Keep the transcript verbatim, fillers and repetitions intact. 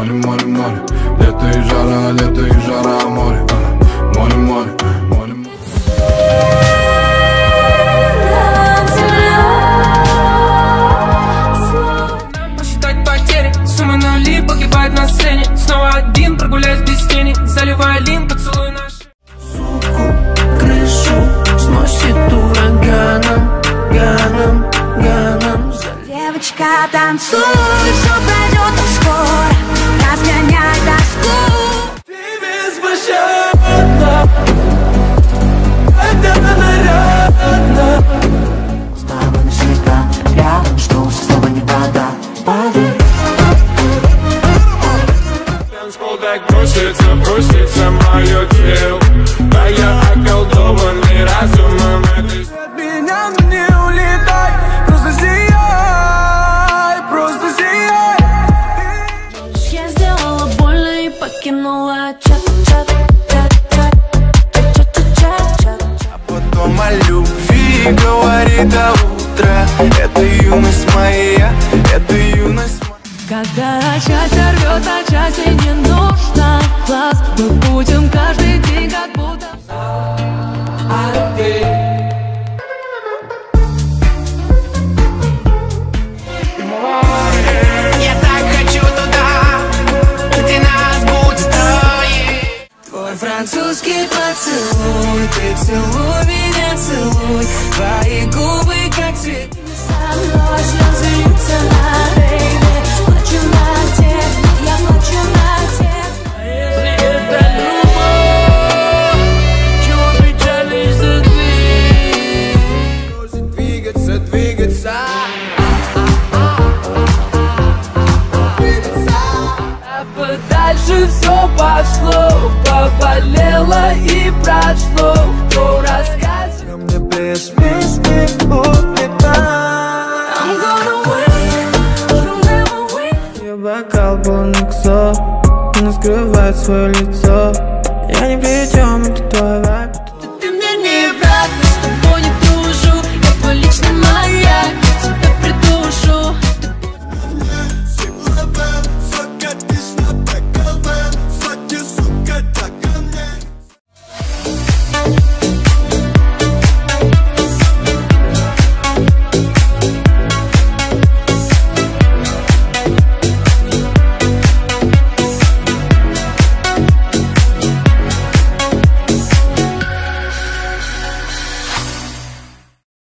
море, море, море. Лето и жара, лето и жара, море, море, море, море, море. Посчитать потери, суммы нули погибает на сцене. Снова один, прогуляюсь без тени, заливая лин, поцелуй наш. Суку, крышу сносит ураганом, ганом, ганом. Девочка, танцуй, все пройдет так скоро, разгоняй тоску. Ты беспощадна, это нарядно. С тобой навсегда рядом, что со слова не вода. Падай. Танцпол так бросится, бросится мое тело, а я околдованный разумом этой. От меня, но не улетай, просто сияй, просто сияй. Я сделала больно и покинула чат-чат, чат-чат, чат-чат-чат. А потом о любви говорит до утра. Это юность моя, это юность моя. Когда счастье рвет, а счастье не нужно глаз. Мы будем каждый день как будто. Я так хочу туда, где нас будет трое. Твой французский поцелуй, ты целуй меня, целуй. Твои губы как цветы. Со мной слезы льются на рейве. Плачу на тех, я плачу на тех. А если это любовь, чего печалишь за дверь? Может двигаться, двигаться. А подальше все пошло, поболело и прошло. Кто расскажет? Ко мне без песни улетай. I'm gonna wait, you'll never wait. Ее бокал полон иксов, она скрывает свое лицо. Я ни при чем, это твой вайб.